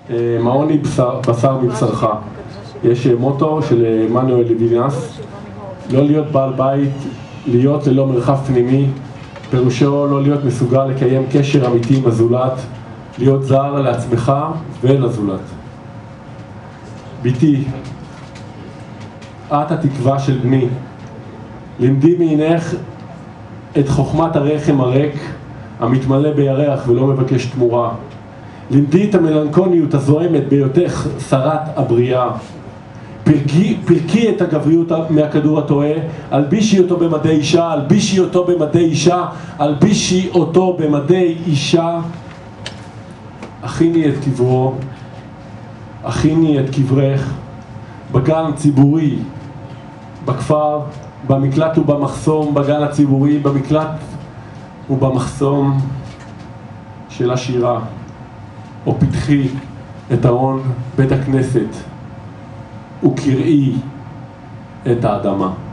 מעוני בשר מבשרך. יש מוטו של מנואל לוינס, לא להיות בעל בית, להיות ללא מרחב פנימי, פירושו לא להיות מסוגל לקיים קשר אמיתי עם הזולת, להיות זר לעצמך ולזולת. ביתי, את התקווה של בני, למדי מעינך את חוכמת הרחם הריק, המתמלא בירח ולא מבקש תמורה. למדי את המלנכוניות הזוהמת בהיותך שרת הבריאה. פרקי את הגבריות מהכדור הטועה, אלבישי אותו במדי אישה, אלבישי אותו במדי אישה, אלבישי אותו במדי אישה. הכיני את קברו, הכיני את קברך, בגן ציבורי, בכפר, במקלט ובמחסום, בגן הציבורי, במקלט ובמחסום של השירה, או פתחי את ארון בית הכנסת וקראי את האדמה.